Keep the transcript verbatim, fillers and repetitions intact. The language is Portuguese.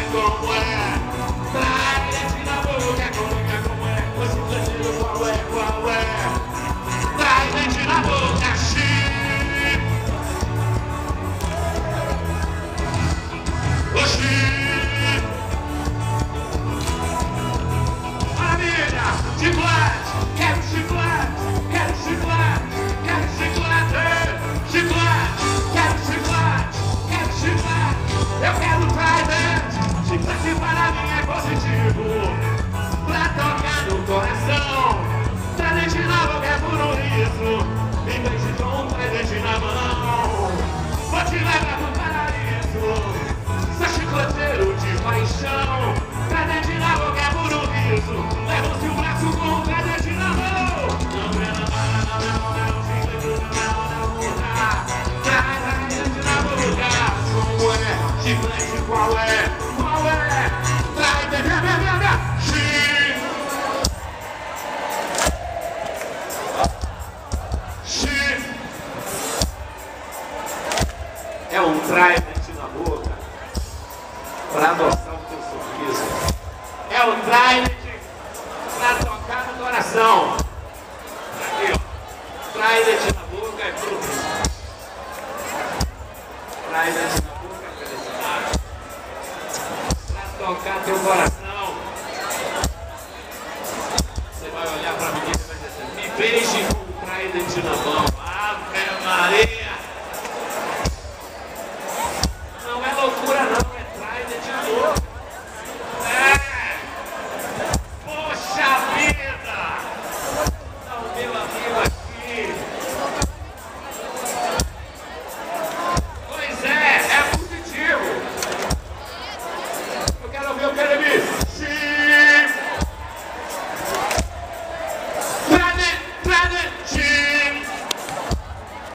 como é. Trident na boca, como é, como é. O chiclete qual é, qual é. Trident na boca, chip. O chip. Família, chiclete, quero chiclete, quero chiclete, quero chiclete, chiclete, quero chiclete, quero chiclete, eu quero Trident, chiclete para mim é positivo, pra tocar no coração, Trident na boca é por um riso, em vez de com Trident na mão, vou te levar pro paraíso, sou chicleteiro de paixão, Trident na boca é por um riso, leva-se o braço com o Trident na mão, não é na mão, não é não, não, chiclete não é na boca, Trident na boca, como é, chiclete qual é, qual é, Trident, vem, vem, vem, vem, chiclete, chiclete, é um Trident na boca, pra adoçar o teu sorriso, é o Trident pra tocar no coração, aqui ó, Trident na boca é pro Trident na boca é felicidade, pra tocar teu coração.